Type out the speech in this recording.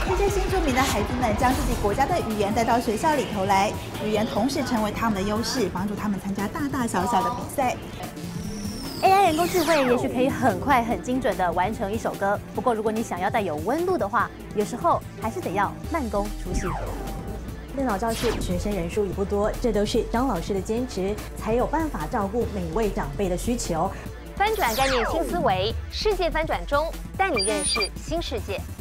这些新住民的孩子们将自己国家的语言带到学校里头来，语言同时成为他们的优势，帮助他们参加大大小小的比赛。 AI 人工智慧也许可以很快、很精准地完成一首歌，不过如果你想要带有温度的话，有时候还是得要慢工出细活。 电脑教室学生人数也不多，这都是张老师的坚持，才有办法照顾每位长辈的需求。 翻转概念新思维，世界翻转中，带你认识新世界。